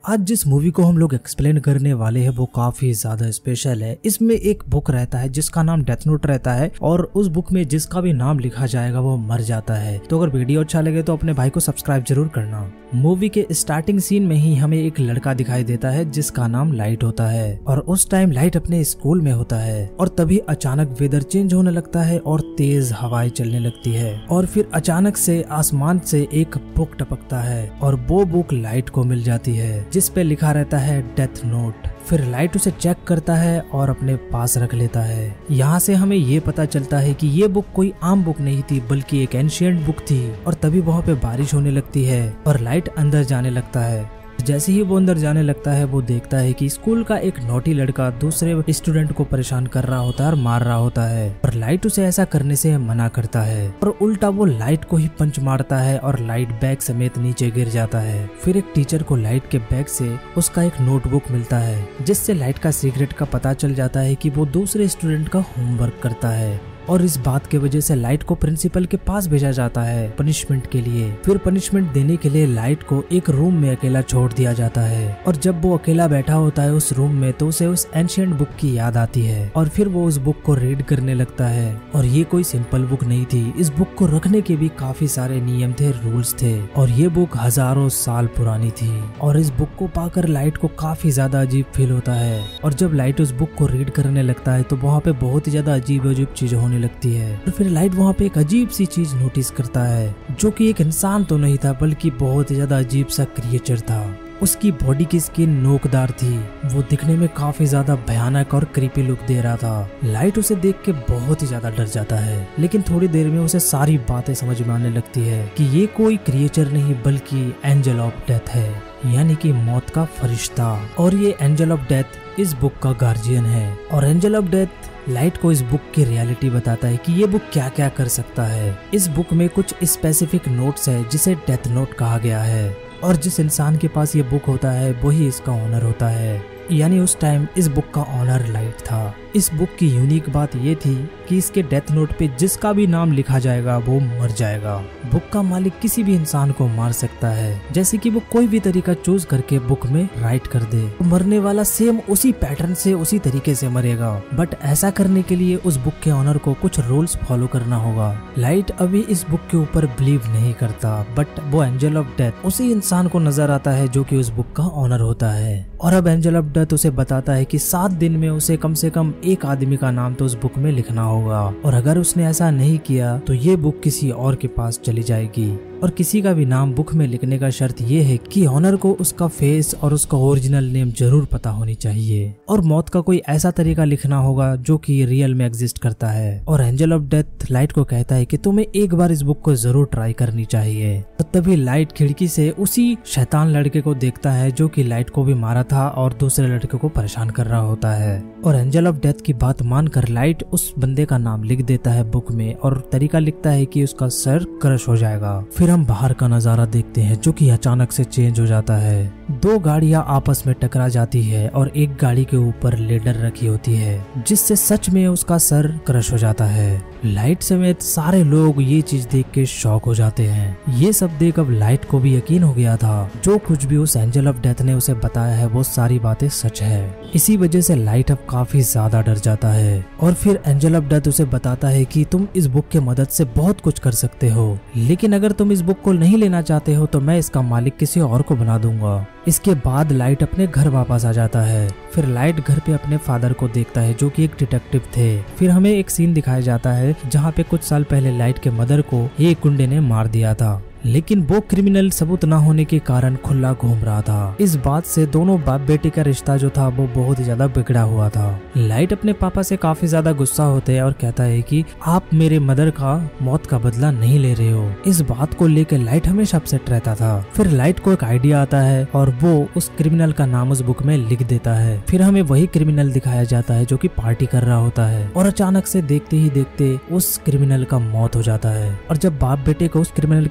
आज जिस मूवी को हम लोग एक्सप्लेन करने वाले हैं वो काफी ज्यादा स्पेशल है। इसमें एक बुक रहता है जिसका नाम डेथ नोट रहता है और उस बुक में जिसका भी नाम लिखा जाएगा वो मर जाता है। तो अगर वीडियो अच्छा लगे तो अपने भाई को सब्सक्राइब जरूर करना। मूवी के स्टार्टिंग सीन में ही हमें एक लड़का दिखाई देता है जिसका नाम लाइट होता है और उस टाइम लाइट अपने स्कूल में होता है और तभी अचानक वेदर चेंज होने लगता है और तेज हवाएं चलने लगती है और फिर अचानक से आसमान से एक बुक टपकता है और वो बुक लाइट को मिल जाती है जिस पे लिखा रहता है डेथ नोट। फिर लाइट उसे चेक करता है और अपने पास रख लेता है। यहाँ से हमें ये पता चलता है कि ये बुक कोई आम बुक नहीं थी बल्कि एक एंशिएंट बुक थी। और तभी वहाँ पे बारिश होने लगती है और लाइट अंदर जाने लगता है। जैसे ही वो अंदर जाने लगता है वो देखता है कि स्कूल का एक नोटी लड़का दूसरे स्टूडेंट को परेशान कर रहा होता है और मार रहा होता है और लाइट उसे ऐसा करने से मना करता है और उल्टा वो लाइट को ही पंच मारता है और लाइट बैग समेत नीचे गिर जाता है। फिर एक टीचर को लाइट के बैग से उसका एक नोटबुक मिलता है जिससे लाइट का सीक्रेट का पता चल जाता है कि वो दूसरे स्टूडेंट का होमवर्क करता है और इस बात के वजह से लाइट को प्रिंसिपल के पास भेजा जाता है पनिशमेंट के लिए। फिर पनिशमेंट देने के लिए लाइट को एक रूम में अकेला छोड़ दिया जाता है और जब वो अकेला बैठा होता है उस रूम में तो उसे उस एंशिएंट बुक की याद आती है और फिर वो उस बुक को रीड करने लगता है। और ये कोई सिंपल बुक नहीं थी, इस बुक को रखने के भी काफी सारे नियम थे, रूल्स थे और ये बुक हजारों साल पुरानी थी। और इस बुक को पाकर लाइट को काफी ज्यादा अजीब फील होता है और जब लाइट उस बुक को रीड करने लगता है तो वहाँ पे बहुत ही ज्यादा अजीब अजीब चीजें होने लगती है। और फिर लाइट वहाँ पे एक अजीब सी चीज नोटिस करता है जो कि एक इंसान तो नहीं था बल्कि बहुत ही ज्यादा अजीब सा क्रिएचर था। उसकी बॉडी की स्किन नोकदार थी, वो दिखने में काफी ज्यादा भयानक और क्रीपी लुक दे रहा था। लाइट उसे देख के बहुत ही ज्यादा डर जाता है लेकिन थोड़ी देर में उसे सारी बातें समझ में आने लगती है कि ये कोई क्रिएचर नहीं बल्कि एंजल ऑफ डेथ है, यानी कि मौत का फरिश्ता। और ये एंजल ऑफ डेथ इस बुक का गार्जियन है और एंजल ऑफ डेथ लाइट को इस बुक की रियलिटी बताता है कि ये बुक क्या क्या कर सकता है। इस बुक में कुछ स्पेसिफिक नोट्स है जिसे डेथ नोट कहा गया है और जिस इंसान के पास ये बुक होता है वही इसका ओनर होता है, यानी उस टाइम इस बुक का ओनर लाइट था। इस बुक की यूनिक बात ये थी कि इसके डेथ नोट पे जिसका भी नाम लिखा जाएगा वो मर जाएगा। बुक का मालिक किसी भी इंसान को मार सकता है, जैसे कि वो कोई भी तरीका चूज करके बुक में राइट कर दे। मरने वाला सेम उसी पैटर्न से उसी तरीके से मरेगा, बट ऐसा करने के लिए उस बुक के ओनर को कुछ रूल्स फॉलो करना होगा। लाइट अभी इस बुक के ऊपर बिलीव नहीं करता बट वो एंजल ऑफ डेथ उसी इंसान को नजर आता है जो कि उस बुक का ओनर होता है। और अब एंजल ऑफ डेथ उसे बताता है कि 7 दिन में उसे कम से कम एक आदमी का नाम तो उस बुक में लिखना होगा और अगर उसने ऐसा नहीं किया तो ये बुक किसी और के पास चली जाएगी। और किसी का भी नाम बुक में लिखने का शर्त ये है कि ऑनर को उसका फेस और उसका ओरिजिनल नेम जरूर पता होनी चाहिए और मौत का कोई ऐसा तरीका लिखना होगा जो कि रियल में एग्जिस्ट करता है। और एंजल ऑफ डेथ लाइट को कहता है कि तुम्हें एक बार इस बुक को जरूर ट्राई करनी चाहिए। तो तभी लाइट खिड़की से उसी शैतान लड़के को देखता है जो कि लाइट को भी मारा था और दूसरे लड़के को परेशान कर रहा होता है। और एंजल ऑफ डेथ की बात मानकर लाइट उस बंदे का नाम लिख देता है बुक में और तरीका लिखता है कि उसका सर क्रश हो जाएगा। फिर हम बाहर का नजारा देखते हैं जो कि अचानक से चेंज हो जाता है। 2 गाड़ियां आपस में टकरा जाती है और एक गाड़ी के ऊपर लेडर रखी होती है जिससे सच में उसका सर क्रश हो जाता है। लाइट समेत सारे लोग ये चीज देख के शॉक हो जाते हैं। ये सब देख अब लाइट को भी यकीन हो गया था जो कुछ भी उस एंजल ऑफ डेथ ने उसे बताया है वो सारी बातें सच है। इसी वजह से लाइट अब काफी ज्यादा डर जाता है और फिर एंजल ऑफ डेथ उसे बताता है कि तुम इस बुक के मदद से बहुत कुछ कर सकते हो, लेकिन अगर तुम इस बुक को नहीं लेना चाहते हो तो मैं इसका मालिक किसी और को बना दूंगा। इसके बाद लाइट अपने घर वापस आ जाता है। फिर लाइट घर पे अपने फादर को देखता है जो कि एक डिटेक्टिव थे। फिर हमें एक सीन दिखाया जाता है जहाँ पे कुछ साल पहले लाइट के मदर को एक गुंडे ने मार दिया था, लेकिन वो क्रिमिनल सबूत न होने के कारण खुला घूम रहा था। इस बात से दोनों बाप बेटे का रिश्ता जो था वो बहुत ही ज्यादा बिगड़ा हुआ था। लाइट अपने पापा से काफी ज्यादा गुस्सा होते हैं और कहता है कि आप मेरे मदर का मौत का बदला नहीं ले रहे हो। इस बात को लेकर लाइट हमेशा अपसेट रहता था। फिर लाइट को एक आइडिया आता है और वो उस क्रिमिनल का नाम उस बुक में लिख देता है। फिर हमें वही क्रिमिनल दिखाया जाता है जो कि पार्टी कर रहा होता है और अचानक से देखते ही देखते उस क्रिमिनल का मौत हो जाता है। और जब बाप बेटे को उस क्रिमिनल के मौत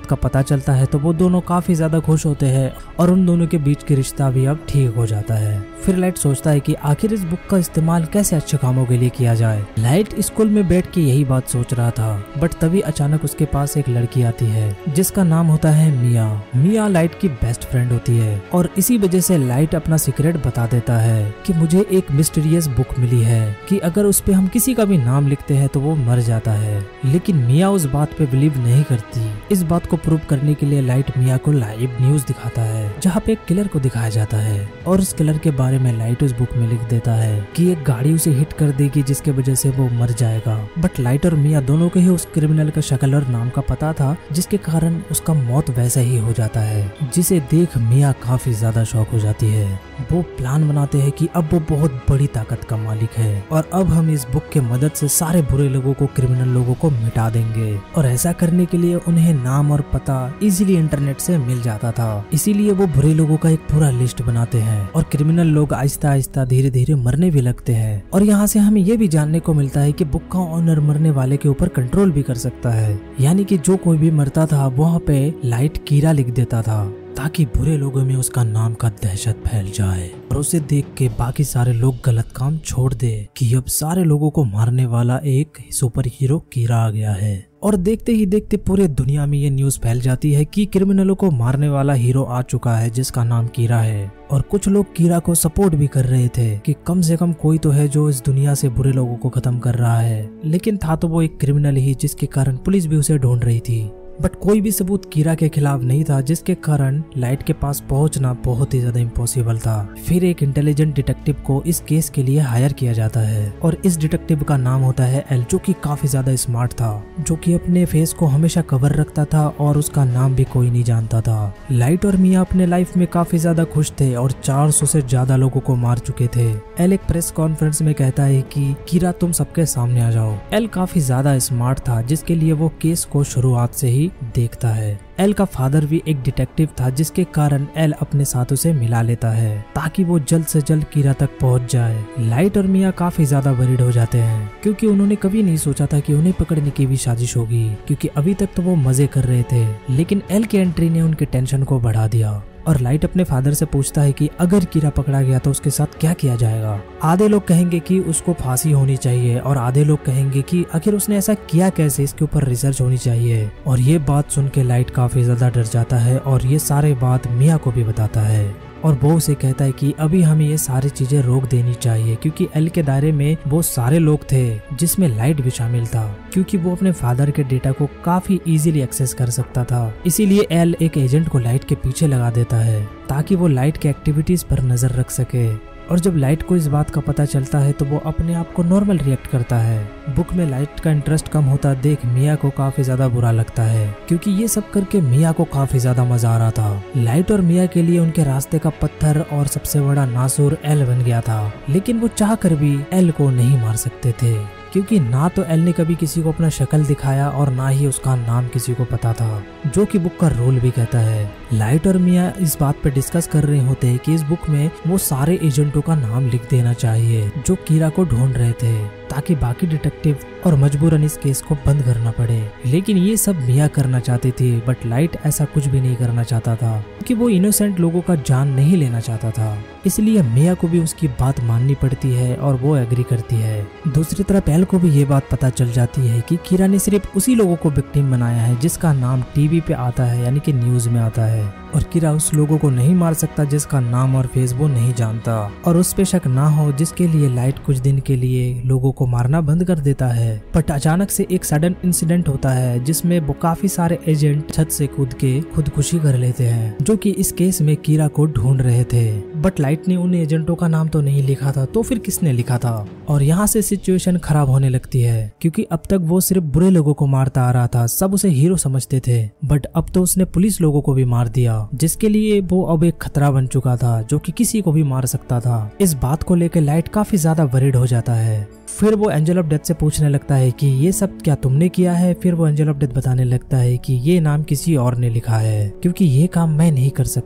बात का पता चलता है तो वो दोनों काफी ज्यादा खुश होते हैं और उन दोनों के बीच की रिश्ता भी अब ठीक हो जाता है। फिर लाइट सोचता है कि आखिर इस बुक का इस्तेमाल कैसे अच्छे कामों के लिए किया जाए। लाइट स्कूल में बैठ के यही बात सोच रहा था, बट तभी अचानक उसके पास एक लड़की आती है जिसका नाम होता है मिया। मिया लाइट की बेस्ट फ्रेंड होती है और इसी वजह से लाइट अपना सीक्रेट बता देता है कि मुझे एक मिस्टीरियस बुक मिली है कि अगर उस पे हम किसी का भी नाम लिखते हैं तो वो मर जाता है। लेकिन मिया उस बात पे बिलीव नहीं करती। इस बात को प्रूव करने के लिए लाइट मिया को लाइव न्यूज दिखाता है जहाँ पे एक किलर को दिखाया जाता है और उस किलर के बारे में लाइट उस बुक में लिख देता है कि एक गाड़ी उसे हिट कर देगी जिसके वजह से वो मर जाएगा। बट लाइट और मिया दोनों को ही उस क्रिमिनल का शक्ल और नाम का पता था जिसके कारण उसका मौत वैसा ही हो जाता है, जिसे देख मिया काफी ज्यादा शॉक हो जाती है। वो प्लान बनाते हैं कि अब वो बहुत बड़ी ताकत का मालिक है और अब हम इस बुक के मदद से सारे बुरे लोगों को, क्रिमिनल लोगों को मिटा देंगे। और ऐसा करने के लिए उन्हें नाम और पता इजीली इंटरनेट से मिल जाता था, इसीलिए वो बुरे लोगों का एक पूरा लिस्ट बनाते हैं और क्रिमिनल लोग आहिस्ता आहिस्ता धीरे धीरे मरने भी लगते हैं। और यहाँ से हमें ये भी जानने को मिलता है कि बुक का ऑनर मरने वाले के ऊपर कंट्रोल भी कर सकता है, यानी कि जो कोई भी मरता था वहाँ पे लाइट कीरा लिख देता था ताकि बुरे लोगों में उसका नाम का दहशत फैल जाए और उसे देख के बाकी सारे लोग गलत काम छोड़ दे कि अब सारे लोगों को मारने वाला एक सुपर हीरो कीरा आ गया है। और देखते ही देखते पूरे दुनिया में ये न्यूज फैल जाती है कि क्रिमिनलों को मारने वाला हीरो आ चुका है जिसका नाम कीरा है। और कुछ लोग कीरा को सपोर्ट भी कर रहे थे कि कम से कम कोई तो है जो इस दुनिया से बुरे लोगों को खत्म कर रहा है, लेकिन था तो वो एक क्रिमिनल ही जिसके कारण पुलिस भी उसे ढूंढ रही थी। बट कोई भी सबूत कीरा के खिलाफ नहीं था, जिसके कारण लाइट के पास पहुंचना बहुत ही ज्यादा इम्पॉसिबल था। फिर एक इंटेलिजेंट डिटेक्टिव को इस केस के लिए हायर किया जाता है और इस डिटेक्टिव का नाम होता है एल, जो कि काफी ज्यादा स्मार्ट था, जो कि अपने फेस को हमेशा कवर रखता था और उसका नाम भी कोई नहीं जानता था। लाइट और मिया अपने लाइफ में काफी ज्यादा खुश थे और 400 से ज्यादा लोगों को मार चुके थे। एल एक प्रेस कॉन्फ्रेंस में कहता है कि कीरा तुम सबके सामने आ जाओ। एल काफी ज्यादा स्मार्ट था, जिसके लिए वो केस को शुरुआत से ही देखता है। एल का फादर भी एक डिटेक्टिव था, जिसके कारण एल अपने साथ उसे मिला लेता है ताकि वो जल्द से जल्द कीरा तक पहुंच जाए। लाइट और मिया काफी ज्यादा वरीड हो जाते हैं क्योंकि उन्होंने कभी नहीं सोचा था कि उन्हें पकड़ने की भी साजिश होगी, क्योंकि अभी तक तो वो मजे कर रहे थे, लेकिन एल की एंट्री ने उनके टेंशन को बढ़ा दिया। और लाइट अपने फादर से पूछता है कि अगर कीरा पकड़ा गया तो उसके साथ क्या किया जाएगा। आधे लोग कहेंगे कि उसको फांसी होनी चाहिए और आधे लोग कहेंगे कि आखिर उसने ऐसा किया कैसे, इसके ऊपर रिसर्च होनी चाहिए। और ये बात सुन के लाइट काफी ज्यादा डर जाता है और ये सारे बात मिया को भी बताता है और वो उसे कहता है कि अभी हमें ये सारी चीजें रोक देनी चाहिए, क्योंकि एल के दायरे में वो सारे लोग थे जिसमें लाइट भी शामिल था, क्योंकि वो अपने फादर के डेटा को काफी इजीली एक्सेस कर सकता था। इसीलिए एल एक एजेंट को लाइट के पीछे लगा देता है ताकि वो लाइट के एक्टिविटीज पर नजर रख सके। और जब लाइट को इस बात का पता चलता है तो वो अपने आप को नॉर्मल रिएक्ट करता है। बुक में लाइट का इंटरेस्ट कम होता देख मिया को काफी ज्यादा बुरा लगता है, क्योंकि ये सब करके मिया को काफी ज्यादा मजा आ रहा था। लाइट और मिया के लिए उनके रास्ते का पत्थर और सबसे बड़ा नासूर एल बन गया था, लेकिन वो चाह कर भी एल को नहीं मार सकते थे, क्योंकि ना तो एल ने कभी किसी को अपना शक्ल दिखाया और ना ही उसका नाम किसी को पता था, जो कि बुक का रूल भी कहता है। लाइट और मिया इस बात पे डिस्कस कर रहे होते हैं कि इस बुक में वो सारे एजेंटों का नाम लिख देना चाहिए जो कीरा को ढूंढ रहे थे, ताकि बाकी डिटेक्टिव और मजबूरन इस केस को बंद करना पड़े। लेकिन ये सब मिया करना चाहती थी, बट लाइट ऐसा कुछ भी नहीं करना चाहता था, क्योंकि वो इनोसेंट लोगों का जान नहीं लेना चाहता था। इसलिए मिया को भी उसकी बात माननी पड़ती है और वो एग्री करती है। दूसरी तरफ एल को भी ये बात पता चल जाती है कि कीरा ने सिर्फ उसी लोगों को विक्टिम बनाया है जिसका नाम टीवी पे आता है, यानी कि न्यूज में आता है, और कीरा उस लोगों को नहीं मार सकता जिसका नाम और फेस वो नहीं जानता, और उस पे शक ना हो, जिसके लिए लाइट कुछ दिन के लिए लोगों को मारना बंद कर देता है। बट अचानक से एक सडन इंसिडेंट होता है जिसमें वो काफी सारे एजेंट छत से कूद के खुदकुशी कर लेते हैं, जो कि इस केस में कीरा को ढूंढ रहे थे। बट लाइट ने उन एजेंटों का नाम तो नहीं लिखा था, तो फिर किसने लिखा था? और यहाँ से सिचुएशन खराब होने लगती है, क्योंकि अब तक वो सिर्फ बुरे लोगों को मारता आ रहा था, सब उसे हीरो समझते थे, बट अब तो उसने पुलिस लोगों को भी मार दिया, जिसके लिए वो अब एक खतरा बन चुका था, जो कि किसी को भी मार सकता था। इस बात को लेकर लाइट काफी ज्यादा वरीड हो जाता है। फिर वो एंजल ऑफ डेथ से पूछने लगता है कि ये सब क्या तुमने किया है? फिर वो एंजल ऑफ डेथ बताने लगता है कि ये नाम किसी और ने लिखा है, क्योंकि ये काम मैं नहीं कर सकता।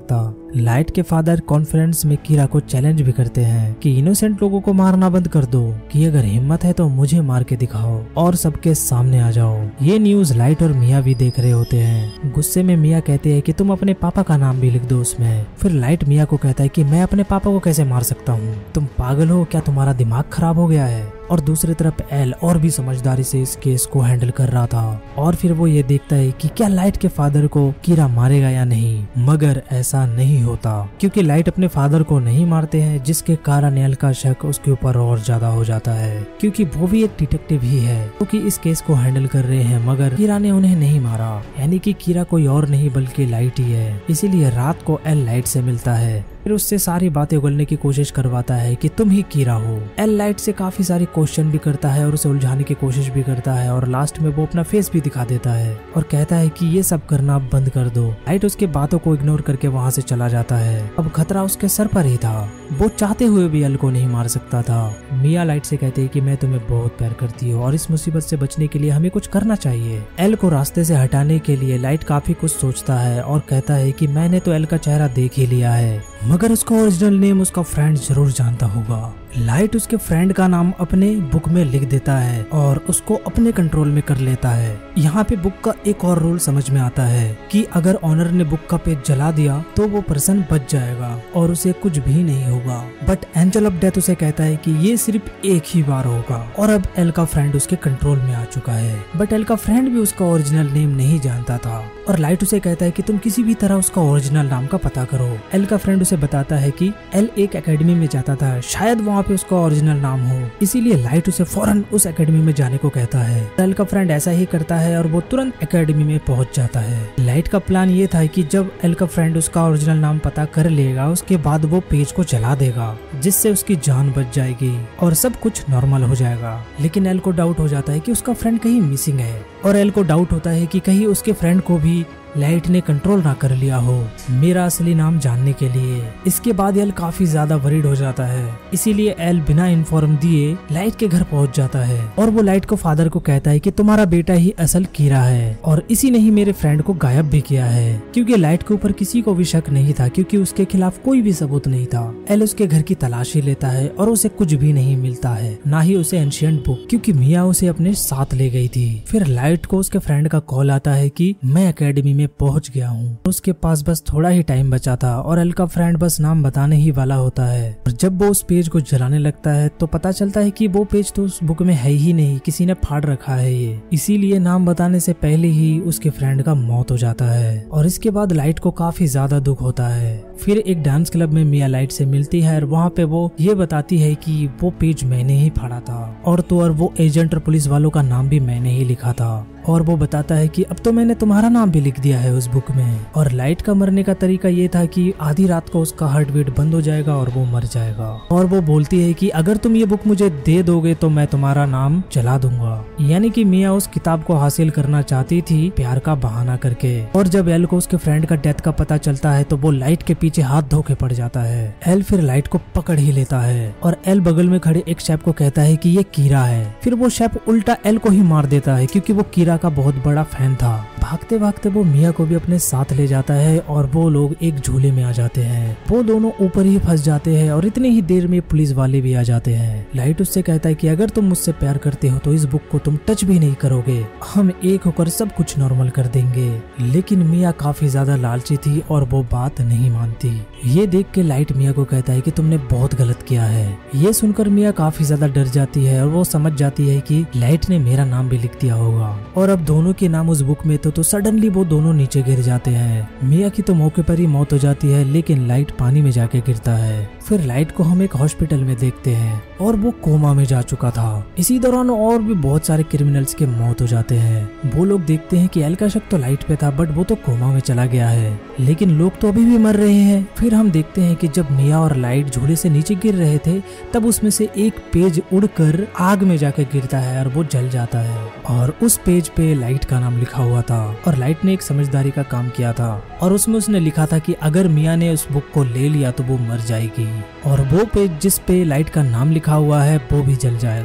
लाइट के फादर कॉन्फ्रेंस में कीरा को चैलेंज भी करते हैं कि इनोसेंट लोगों को मारना बंद कर दो, कि अगर हिम्मत है तो मुझे मार के दिखाओ और सबके सामने आ जाओ। ये न्यूज लाइट और मिया भी देख रहे होते हैं। गुस्से में मिया कहते हैं कि तुम अपने पापा का नाम भी लिख दो उसमें। फिर लाइट मिया को कहता है कि मैं अपने पापा को कैसे मार सकता हूँ, तुम पागल हो क्या, तुम्हारा दिमाग खराब हो गया है। और दूसरी तरफ एल और भी समझदारी से इस केस को हैंडल कर रहा था और फिर वो ये देखता है कि क्या लाइट के फादर को कीरा मारेगा या नहीं। मगर ऐसा नहीं होता क्योंकि लाइट अपने फादर को नहीं मारते हैं, जिसके कारण एल का शक उसके ऊपर और ज्यादा हो जाता है क्योंकि वो भी एक डिटेक्टिव ही है क्योंकि इस केस को हैंडल कर रहे हैं। मगर कीरा ने उन्हें नहीं मारा, यानी कि कीरा कोई और नहीं बल्कि लाइट ही है। इसीलिए रात को एल लाइट से मिलता है, फिर उससे सारी बातें उगलने की कोशिश करवाता है कि तुम ही कीरा हो। एल लाइट से काफी सारी क्वेश्चन भी करता है और उसे उलझाने की कोशिश भी करता है और लास्ट में वो अपना फेस भी दिखा देता है और कहता है कि ये सब करना बंद कर दो। लाइट उसके बातों को इग्नोर करके वहाँ से चला जाता है। अब खतरा उसके सर पर ही था, वो चाहते हुए भी एल को नहीं मार सकता था। मिया लाइट से कहते हैं कि मैं तुम्हें बहुत प्यार करती हूँ और इस मुसीबत से बचने के लिए हमें कुछ करना चाहिए। एल को रास्ते से हटाने के लिए लाइट काफी कुछ सोचता है और कहता है कि मैंने तो एल का चेहरा देख ही लिया है, मगर उसका ओरिजिनल नेम उसका फ्रेंड जरूर जानता होगा। लाइट उसके फ्रेंड का नाम अपने बुक में लिख देता है और उसको अपने कंट्रोल में कर लेता है। यहाँ पे बुक का एक और रूल समझ में आता है कि अगर ऑनर ने बुक का पेज जला दिया तो वो पर्सन बच जाएगा और उसे कुछ भी नहीं होगा। बट एंजल ऑफ डेथ उसे कहता है कि ये सिर्फ एक ही बार होगा और अब एल का फ्रेंड उसके कंट्रोल में आ चुका है। बट एल का फ्रेंड भी उसका ओरिजिनल नेम नहीं जानता था और लाइट उसे कहता है कि तुम किसी भी तरह उसका ओरिजिनल नाम का पता करो। एल का फ्रेंड उसे बताता है कि एल एक एकेडमी में जाता था, शायद वहाँ पे उसका ओरिजिनल नाम हो, इसीलिए लाइट उसे फौरन उस एकेडमी में जाने को कहता है। एल का फ्रेंड ऐसा ही करता है और वो तुरंत एकेडमी में पहुंच जाता है। लाइट का प्लान ये था कि जब एल का फ्रेंड उसका ओरिजिनल नाम पता कर लेगा उसके बाद वो पेज को जला देगा, जिससे उसकी जान बच जाएगी और सब कुछ नॉर्मल हो जाएगा। लेकिन एल को डाउट हो जाता है कि उसका फ्रेंड कहीं मिसिंग है और एल को डाउट होता है कि कहीं उसके फ्रेंड को भी लाइट ने कंट्रोल ना कर लिया हो मेरा असली नाम जानने के लिए। इसके बाद एल काफी ज्यादा वरीड हो जाता है, इसीलिए एल बिना इन्फॉर्म दिए लाइट के घर पहुंच जाता है और वो लाइट को फादर को कहता है कि तुम्हारा बेटा ही असल कीरा है और इसी ने ही मेरे फ्रेंड को गायब भी किया है। क्योंकि लाइट के ऊपर किसी को भी शक नहीं था क्योंकि उसके खिलाफ कोई भी सबूत नहीं था। एल उसके घर की तलाशी लेता है और उसे कुछ भी नहीं मिलता है, ना ही उसे एंशिएंट बुक, क्योंकि मिया उसे अपने साथ ले गई थी। फिर लाइट को उसके फ्रेंड का कॉल आता है कि मैं एकेडमी में पहुंच गया हूँ। उसके पास बस थोड़ा ही टाइम बचा था और एल का फ्रेंड बस नाम बताने ही वाला होता है और जब वो उस पेज को जलाने लगता है तो पता चलता है कि वो पेज तो उस बुक में है ही नहीं, किसी ने फाड़ रखा है ये। इसीलिए नाम बताने से पहले ही उसके फ्रेंड का मौत हो जाता है और इसके बाद लाइट को काफी ज्यादा दुख होता है। फिर एक डांस क्लब में मिया लाइट से मिलती है और वहाँ पे वो ये बताती है कि वो पेज मैंने ही फाड़ा था और तो और वो एजेंट और पुलिस वालों का नाम भी मैंने ही लिखा था और वो बताता है कि अब तो मैंने तुम्हारा नाम भी लिख दिया है उस बुक में। और लाइट का मरने का तरीका ये था कि आधी रात को उसका हार्ट बीट बंद हो जाएगा और वो मर जाएगा और वो बोलती है कि अगर तुम ये बुक मुझे दे दोगे तो मैं तुम्हारा नाम जला दूंगा। यानी कि मिया उस किताब को हासिल करना चाहती थी प्यार का बहाना करके। और जब एल को उसके फ्रेंड का डेथ का पता चलता है तो वो लाइट के पीछे हाथ धो के पड़ जाता है। एल फिर लाइट को पकड़ ही लेता है और एल बगल में खड़े एक शेफ को कहता है कि ये कीरा है। फिर वो शेफ उल्टा एल को ही मार देता है क्योंकि वो कीरा का बहुत बड़ा फैन था। भागते भागते वो मिया को भी अपने साथ ले जाता है और वो लोग एक झूले में आ जाते हैं। वो दोनों ऊपर ही फंस जाते हैं और इतनी ही देर में पुलिस वाले भी आ जाते हैं। लाइट उससे कहता है कि अगर तुम मुझसे प्यार करते हो तो इस बुक को तुम टच भी नहीं करोगे, हम एक होकर सब कुछ नॉर्मल कर देंगे। लेकिन मिया काफी ज्यादा लालची थी और वो बात नहीं मानती। ये देख के लाइट मिया को कहता है कि तुमने बहुत गलत किया है। ये सुनकर मिया काफी ज्यादा डर जाती है और वो समझ जाती है कि लाइट ने मेरा नाम भी लिख दिया होगा और अब दोनों के नाम उस बुक में तो सडनली वो दोनों नीचे गिर जाते हैं। मिया की तो मौके पर ही मौत हो जाती है लेकिन लाइट पानी में जाके गिरता है। फिर लाइट को हम एक हॉस्पिटल में देखते हैं और वो कोमा में जा चुका था। इसी दौरान और भी बहुत सारे क्रिमिनल्स के मौत हो जाते हैं। वो लोग देखते हैं कि एल का शक तो लाइट पे था बट वो तो कोमा में चला गया है, लेकिन लोग तो अभी भी मर रहे हैं। फिर हम देखते हैं कि जब मिया और लाइट झूले से नीचे गिर रहे थे तब उसमें से एक पेज उड़कर आग में जाकर गिरता है और वो जल जाता है और उस पेज पे लाइट का नाम लिखा हुआ था। और लाइट ने एक समझदारी का काम किया था और उसमें उसने लिखा था कि अगर मिया ने उस बुक को ले लिया तो वो मर जाएगी और वो पेज जिस पे लाइट का नाम लिखा हुआ है वो भी जल जाएगा।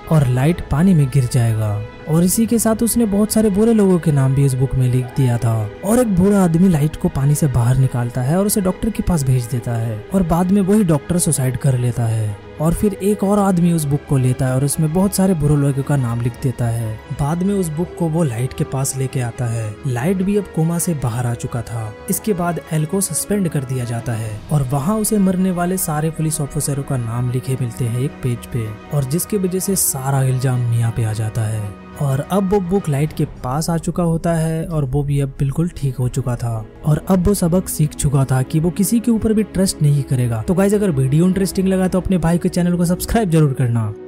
और लाइट पानी में गिर जाएगा। और इसी के साथ उसने बहुत सारे बुरे लोगों के नाम भी इस बुक में लिख दिया था। और एक बुरा आदमी लाइट को पानी से बाहर निकालता है और उसे डॉक्टर के पास भेज देता है और बाद में वही डॉक्टर सुसाइड कर लेता है। और फिर एक और आदमी उस बुक को लेता है और उसमें बहुत सारे बुरे लोगों का नाम लिख देता है। बाद में उस बुक को वो लाइट के पास लेके आता है। लाइट भी अब कोमा से बाहर आ चुका था। इसके बाद एल को सस्पेंड कर दिया जाता है और वहाँ उसे मरने वाले सारे पुलिस ऑफिसरों का नाम लिखे मिलते हैं एक पेज पे, और जिसकी वजह से सारा इल्जाम मिया पे आ जाता है। और अब वो बुक लाइट के पास आ चुका होता है और वो भी अब बिल्कुल ठीक हो चुका था और अब वो सबक सीख चुका था कि वो किसी के ऊपर भी ट्रस्ट नहीं करेगा। तो गाइस, अगर वीडियो इंटरेस्टिंग लगा तो अपने भाई के चैनल को सब्सक्राइब जरूर करना।